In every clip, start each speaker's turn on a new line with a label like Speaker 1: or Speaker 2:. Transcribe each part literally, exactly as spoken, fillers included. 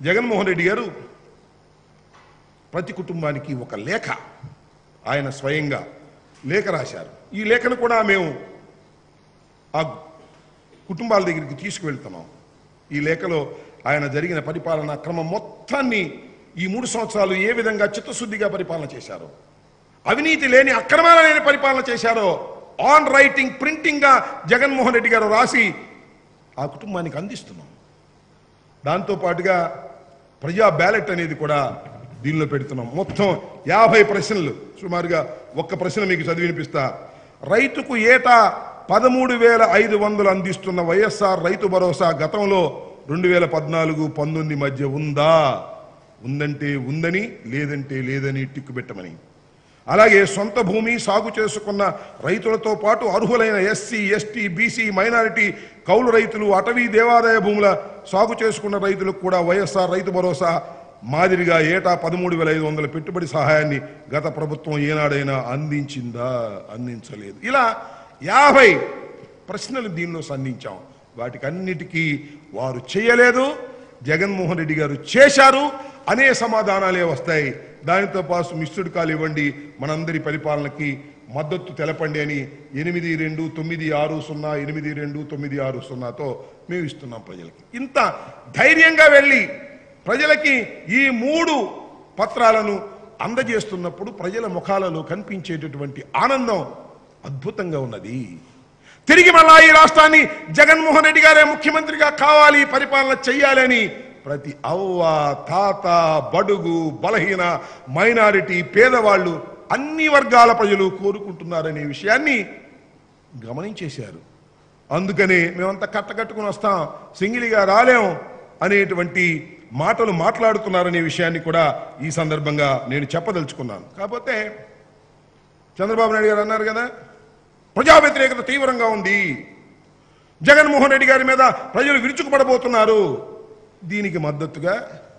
Speaker 1: జగన్మోహన్ రెడ్డి గారు ప్రతి కుటుంబానికి ఒక లేఖ ఆయన స్వయంగా లేఖ రాశారు. ఈ లేఖను కూడా మేము ఆ కుటుంబాల దగ్గరికి తీసుకువెళ్తున్నాం. ఈ లేఖలో ఆయన జరిగిన పరిపాలన క్రమం మొత్తాన్ని ఈ మూడు సంవత్సరాలు ఏ విధంగా చిత్తశుద్ధిగా పరిపాలన చేశారో, అవినీతి లేని అక్రమాల లేని పరిపాలన చేశారో ఆన్ రైటింగ్ ప్రింటింగ్గా జగన్మోహన్ రెడ్డి గారు రాసి ఆ కుటుంబానికి అందిస్తున్నాం. దాంతోపాటుగా ప్రజా బ్యాలెట్ అనేది కూడా దీనిలో పెడుతున్నాం. మొత్తం యాభై ప్రశ్నలు, సుమారుగా ఒక్క ప్రశ్న మీకు చదివి వినిపిస్తా. రైతుకు ఏటా పదమూడు వేల ఐదు వందలు అందిస్తున్న వైఎస్ఆర్ రైతు భరోసా గతంలో రెండు వేల పద్నాలుగు పంతొమ్మిది మధ్య ఉందా? ఉందంటే ఉందని, లేదంటే లేదని టిక్కు పెట్టమని. అలాగే సొంత భూమి సాగు చేసుకున్న రైతులతో పాటు అర్హులైన ఎస్సీ ఎస్టీ బీసీ మైనారిటీ కౌలు రైతులు అటవీ దేవాదాయ భూముల సాగు చేసుకున్న రైతులకు కూడా వైఎస్ఆర్ రైతు భరోసా మాదిరిగా ఏటా పదమూడు వేల ఐదు వందల పెట్టుబడి సహాయాన్ని గత ప్రభుత్వం ఏనాడైనా అందించిందా? అందించలేదు. ఇలా యాభై ప్రశ్నలు దీనిలో సంధించాం. వాటికి అన్నిటికీ వారు చేయలేదు, జగన్మోహన్ రెడ్డి గారు చేశారు అనే సమాధానాలే వస్తాయి. దానితో పాటు మిస్డ్ కాల్ ఇవ్వండి, మనందరి పరిపాలనకి మద్దతు తెలపండి అని ఎనిమిది రెండు తొమ్మిది ఆరు సున్నా ఎనిమిది రెండు తొమ్మిది ఆరు సున్నాతో మేము ఇస్తున్నాం ప్రజలకి. ఇంత ధైర్యంగా వెళ్ళి ప్రజలకి ఈ మూడు పత్రాలను అందజేస్తున్నప్పుడు ప్రజల ముఖాలలో కనిపించేటటువంటి ఆనందం అద్భుతంగా ఉన్నది. తిరిగి మళ్ళా ఈ రాష్ట్రాన్ని జగన్మోహన్ రెడ్డి గారే ముఖ్యమంత్రిగా కావాలి, పరిపాలన చెయ్యాలని ప్రతి అవ్వ తాత బడుగు బలహీన మైనారిటీ పేదవాళ్ళు అన్ని వర్గాల ప్రజలు కోరుకుంటున్నారనే విషయాన్ని గమనించేశారు. అందుకనే మేమంతా కట్టకట్టుకుని వస్తాం, సింగిలిగా రాలేం అనేటువంటి మాటలు మాట్లాడుతున్నారనే విషయాన్ని కూడా ఈ సందర్భంగా నేను చెప్పదలుచుకున్నాను. కాకపోతే చంద్రబాబు నాయుడు గారు అన్నారు కదా, ప్రజా వ్యతిరేకత తీవ్రంగా ఉంది, జగన్మోహన్ రెడ్డి గారి మీద ప్రజలు విరుచుకుపడబోతున్నారు. దీనికి మద్దతుగా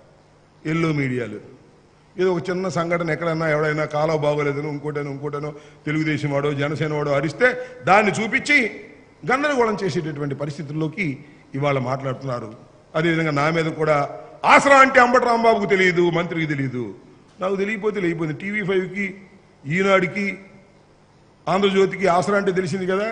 Speaker 1: ఎల్లో మీడియాలు ఏదో ఒక చిన్న సంఘటన ఎక్కడన్నా ఎవడైనా కాలో బాగోలేదనో ఇంకోటనో ఇంకోటనో తెలుగుదేశం వాడో జనసేన వాడో అరిస్తే దాన్ని చూపించి గందరగోళం చేసేటటువంటి పరిస్థితుల్లోకి ఇవాళ మాట్లాడుతున్నారు. అదేవిధంగా నా మీద కూడా ఆసరా అంటే అంబటి రాంబాబుకు తెలియదు, మంత్రికి తెలియదు. నాకు తెలియకపోతే లేకపోయింది. టీవీ ఫైవ్కి, ఈనాడుకి, ఆంధ్రజ్యోతికి ఆసరా అంటే తెలిసింది కదా,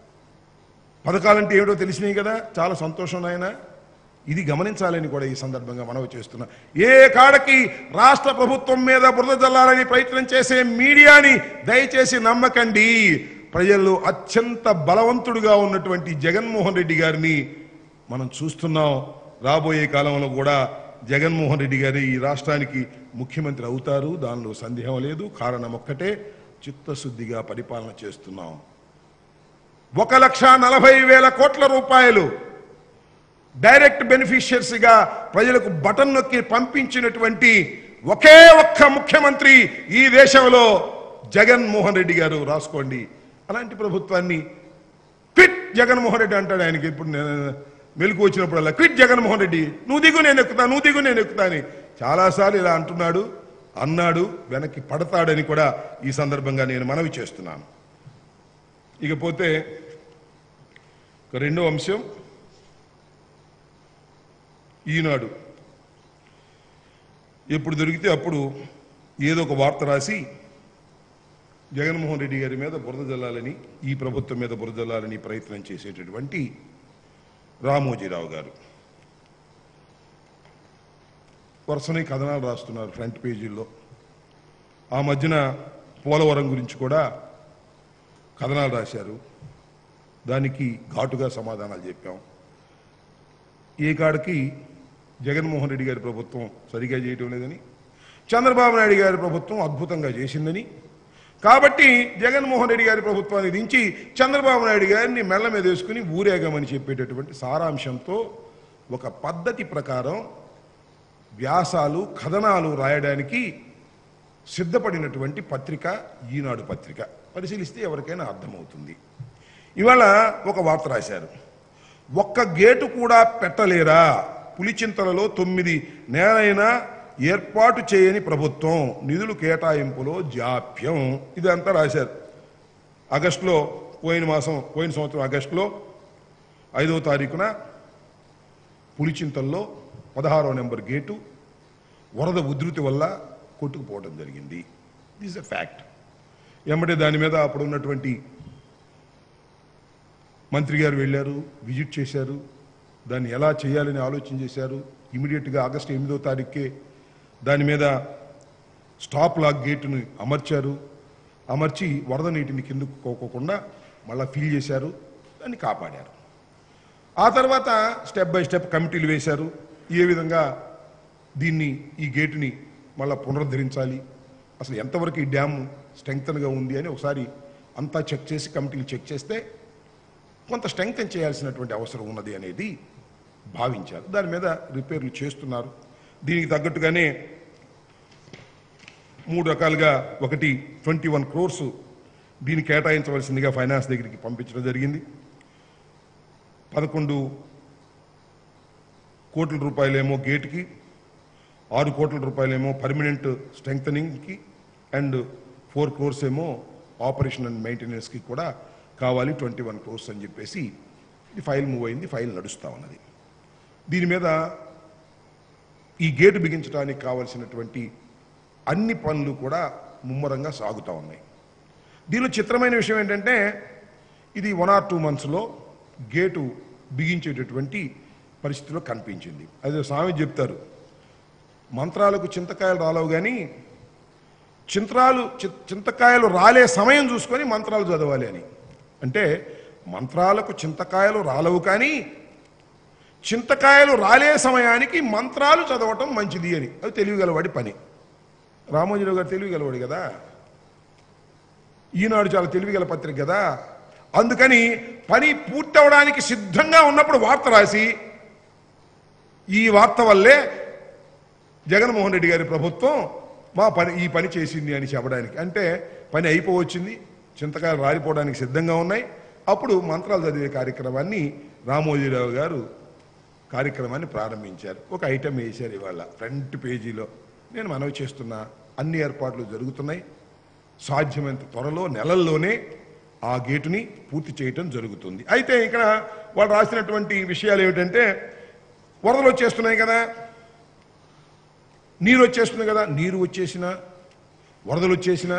Speaker 1: పథకాలంటే ఏమిటో తెలిసినాయి కదా. చాలా సంతోషం నాయన. ఇది గమనించాలని కూడా ఈ సందర్భంగా మనవి చేస్తున్నా. ఏ కాడకి రాష్ట్ర ప్రభుత్వం మీద బురద జల్లాలని ప్రయత్నం చేసే మీడియాని దయచేసి నమ్మకండి. ప్రజల్లో అత్యంత బలవంతుడుగా ఉన్నటువంటి జగన్మోహన్ రెడ్డి గారిని మనం చూస్తున్నాం. రాబోయే కాలంలో కూడా జగన్మోహన్ రెడ్డి గారి ఈ రాష్ట్రానికి ముఖ్యమంత్రి అవుతారు, దానిలో సందేహం లేదు. కారణం ఒక్కటే, చిత్తశుద్ధిగా పరిపాలన చేస్తున్నాం. ఒక లక్ష నలభై వేల కోట్ల రూపాయలు డైరెక్ట్ బెనిఫిషియర్స్గా ప్రజలకు బటన్ నొక్కి పంపించినటువంటి ఒకే ఒక్క ముఖ్యమంత్రి ఈ దేశంలో జగన్మోహన్ రెడ్డి గారు. రాసుకోండి. అలాంటి ప్రభుత్వాన్ని క్విట్ జగన్మోహన్ రెడ్డి అంటాడు. ఆయనకి ఇప్పుడు మెలకు వచ్చినప్పుడల్లా క్విట్ జగన్మోహన్ రెడ్డి, నువ్వు దిగు నేను ఎక్కుతా, నువ్వు దిగు నేను ఎక్కుతా అని చాలాసార్లు ఇలా అంటున్నాడు, అన్నాడు. వెనక్కి పడతాడని కూడా ఈ సందర్భంగా నేను మనవి చేస్తున్నాను. ఇకపోతే రెండో అంశం, ఈనాడు ఎప్పుడు దొరికితే అప్పుడు ఏదో ఒక వార్త రాసి జగన్మోహన్ రెడ్డి గారి మీద బురద జల్లాలని, ఈ ప్రభుత్వం మీద బురద జల్లాలని ప్రయత్నం చేసేటటువంటి రామోజీరావు గారు వరుసనే కథనాలు రాస్తున్నారు ఫ్రంట్ పేజీల్లో. ఆ మధ్యన పోలవరం గురించి కూడా కథనాలు రాశారు. దానికి ఘాటుగా సమాధానాలు చెప్పాం. ఏ కాడికి జగన్మోహన్ రెడ్డి గారి ప్రభుత్వం సరిగా చేయటం లేదని, చంద్రబాబు నాయుడు గారి ప్రభుత్వం అద్భుతంగా చేసిందని, కాబట్టి జగన్మోహన్ రెడ్డి గారి ప్రభుత్వాన్ని దించి చంద్రబాబు నాయుడు గారిని మెళ్ళ మీద వేసుకుని ఊరేగమని చెప్పేటటువంటి సారాంశంతో ఒక పద్ధతి ప్రకారం వ్యాసాలు కథనాలు రాయడానికి సిద్ధపడినటువంటి పత్రిక ఈనాడు పత్రిక. పరిశీలిస్తే ఎవరికైనా అర్థమవుతుంది. ఇవాళ ఒక వార్త రాశారు, ఒక్క గేటు కూడా పెట్టలేరా, పులిచింతలలో తొమ్మిది నెలలైనా ఏర్పాటు చేయని ప్రభుత్వం, నిధులు కేటాయింపులో జాప్యం. ఇదంతా రాశారు. ఆగస్టులో, పోయిన మాసం పోయిన సంవత్సరం ఆగస్టులో ఐదవ తారీఖున పులిచింతల్లో పదహారో నెంబర్ గేటు వరద ఉధృతి వల్ల కొట్టుకుపోవడం జరిగింది. This a fact. ఏమంటే దాని మీద అప్పుడు ఉన్నటువంటి మంత్రి గారు వెళ్ళారు, విజిట్ చేశారు, దాన్ని ఎలా చేయాలని ఆలోచన చేశారు. ఇమీడియట్గా ఆగస్టు ఎనిమిదో తారీఖుకే దాని మీద స్టాప్ లాక్ గేటును అమర్చారు. అమర్చి వరద నీటిని కిందకు పోకోకుండా మళ్ళీ ఫిల్ చేశారు, దాన్ని కాపాడారు. ఆ తర్వాత స్టెప్ బై స్టెప్ కమిటీలు వేశారు. ఏ విధంగా దీన్ని ఈ గేటుని మళ్ళీ పునరుద్ధరించాలి, అసలు ఎంతవరకు ఈ డ్యామ్ స్ట్రెంగ్తన్గా ఉంది అని ఒకసారి అంతా చెక్ చేసి కమిటీలు చెక్ చేస్తే కొంత స్ట్రెంగ్తన్ చేయాల్సినటువంటి అవసరం ఉన్నది అనేది భావించారు. దాని మీద రిపేర్లు చేస్తున్నారు. దీనికి తగ్గట్టుగానే మూడు రకాలుగా ఒకటి ట్వంటీ వన్ క్రోర్స్ దీన్ని కేటాయించవలసిందిగా ఫైనాన్స్ దగ్గరికి పంపించడం జరిగింది. పదకొండు కోట్ల రూపాయలేమో గేటుకి, ఆరు కోట్ల రూపాయలేమో పర్మనెంట్ స్ట్రెంగ్తనింగ్కి అండ్ ఫోర్ క్రోర్స్ ఏమో ఆపరేషన్ అండ్ మెయింటెనెన్స్కి కూడా కావాలి. ట్వంటీ వన్ క్రోర్స్ అని చెప్పేసి ఈ ఫైల్ మూవ్ అయింది, ఫైల్ నడుస్తూ ఉన్నది. దీని మీద ఈ గేటు బిగించడానికి కావలసినటువంటి అన్ని పనులు కూడా ముమ్మరంగా సాగుతూ ఉన్నాయి. దీనిలో చిత్రమైన విషయం ఏంటంటే ఇది వన్ ఆర్ టూ మంత్స్లో గేటు బిగించేటటువంటి పరిస్థితిలో కనిపించింది. అదే స్వామి చెప్తారు, మంత్రాలకు చింతకాయలు రాలవు కానీ చింత్రాలు చింతకాయలు రాలే సమయం చూసుకొని మంత్రాలు చదవాలి అని. అంటే మంత్రాలకు చింతకాయలు రాలవు కానీ చింతకాయలు రాలే సమయానికి మంత్రాలు చదవటం మంచిది అని. అది తెలివిగలవాడి పని. రామోజీరావు గారు తెలివిగలవాడు కదా, ఈనాడు చాలా తెలివిగల పత్రిక కదా. అందుకని పని పూర్తవడానికి సిద్ధంగా ఉన్నప్పుడు వార్త రాసి ఈ వార్త వల్లే జగన్మోహన్ రెడ్డి గారి ప్రభుత్వం మా పని ఈ పని చేసింది అని చెప్పడానికి. అంటే పని అయిపోవచ్చింది, చింతకాయలు రాలిపోవడానికి సిద్ధంగా ఉన్నాయి. అప్పుడు మంత్రాలు చదివే కార్యక్రమాన్ని రామోజీరావు గారు కార్యక్రమాన్ని ప్రారంభించారు. ఒక ఐటెం వేశారు ఇవాళ ఫ్రంట్ పేజీలో. నేను మనవి చేస్తున్నా, అన్ని ఏర్పాట్లు జరుగుతున్నాయి. సాధ్యమైనంత త్వరలో నెలల్లోనే ఆ గేటుని పూర్తి చేయటం జరుగుతుంది. అయితే ఇక్కడ వాళ్ళు రాసినటువంటి విషయాలు ఏమిటంటే, వరదలు వచ్చేస్తున్నాయి కదా, నీరు వచ్చేస్తుంది కదా, నీరు వచ్చేసినా వరదలు వచ్చేసినా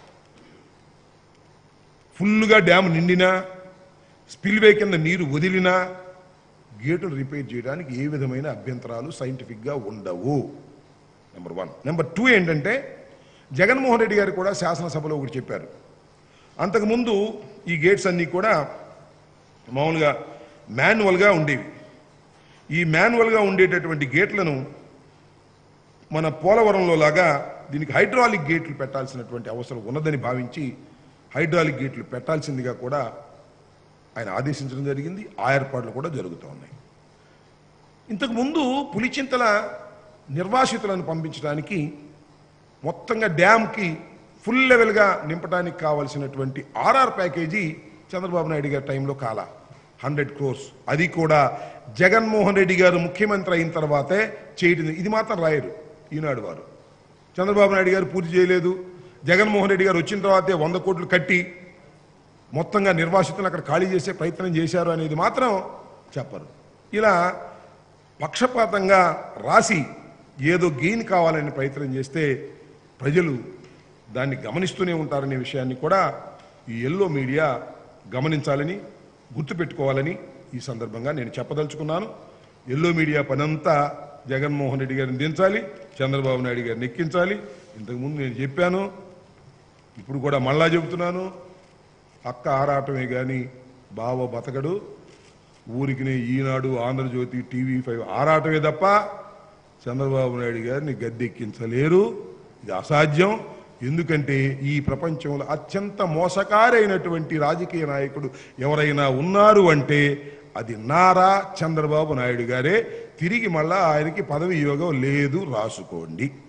Speaker 1: ఫుల్గా డ్యామ్ నిండినా స్పిల్వే కింద నీరు వదిలినా గేటును రిపేర్ చేయడానికి ఏ విధమైన అభ్యంతరాలు సైంటిఫిక్గా ఉండవు. Number one. నెంబర్ టూ ఏంటంటే, జగన్మోహన్ రెడ్డి గారు కూడా శాసనసభలో ఒకటి చెప్పారు. అంతకుముందు ఈ గేట్స్ అన్నీ కూడా మామూలుగా మాన్యువల్గా ఉండేవి. ఈ మాన్యువల్గా ఉండేటటువంటి గేట్లను మన పోలవరంలో లాగా దీనికి హైడ్రాలిక్ గేట్లు పెట్టాల్సినటువంటి అవసరం ఉన్నదని భావించి హైడ్రాలిక్ గేట్లు పెట్టాల్సిందిగా కూడా ఆయన ఆదేశించడం జరిగింది. ఆ ఏర్పాట్లు కూడా జరుగుతూ ఉన్నాయి. ఇంతకుముందు పులిచింతల నిర్వాసితులను పంపించడానికి మొత్తంగా డ్యామ్కి ఫుల్ లెవెల్గా నింపడానికి కావాల్సినటువంటి ఆర్ఆర్ ప్యాకేజీ చంద్రబాబు నాయుడు గారి టైంలో కాల హండ్రెడ్ క్రోర్స్. అది కూడా జగన్మోహన్ రెడ్డి గారు ముఖ్యమంత్రి అయిన తర్వాతే చేయడం. ఇది మాత్రం రాయరు ఈనాడు వారు. చంద్రబాబు నాయుడు గారు పూర్తి చేయలేదు, జగన్మోహన్ రెడ్డి గారు వచ్చిన తర్వాతే వంద కోట్లు కట్టి మొత్తంగా నిర్వాసితులను అక్కడ ఖాళీ చేసే ప్రయత్నం చేశారు అనేది మాత్రం చెప్పరు. ఇలా పక్షపాతంగా రాసి ఏదో గెయిన్ కావాలని ప్రయత్నం చేస్తే ప్రజలు దాన్ని గమనిస్తూనే ఉంటారనే విషయాన్ని కూడా ఈ ఎల్లో మీడియా గమనించాలని, గుర్తుపెట్టుకోవాలని ఈ సందర్భంగా నేను చెప్పదలుచుకున్నాను. ఎల్లో మీడియా పనంతా జగన్మోహన్ రెడ్డి గారిని దించాలి, చంద్రబాబు నాయుడు గారిని ఎక్కించాలి. ఇంతకుముందు నేను చెప్పాను, ఇప్పుడు కూడా మళ్ళా చెబుతున్నాను, అక్క ఆరాటమే కానీ బావ బతకడు. ఊరికి ఈనాడు, ఆంధ్రజ్యోతి, టీవీ ఫైవ్ ఆరాటమే తప్ప చంద్రబాబు నాయుడు గారిని గద్దెక్కించలేరు. ఇది అసాధ్యం. ఎందుకంటే ఈ ప్రపంచంలో అత్యంత మోసకారైనటువంటి రాజకీయ నాయకుడు ఎవరైనా ఉన్నారు అంటే అది నారా చంద్రబాబు నాయుడు గారే. తిరిగి మళ్ళా ఆయనకి పదవి యోగం లేదు, రాసుకోండి.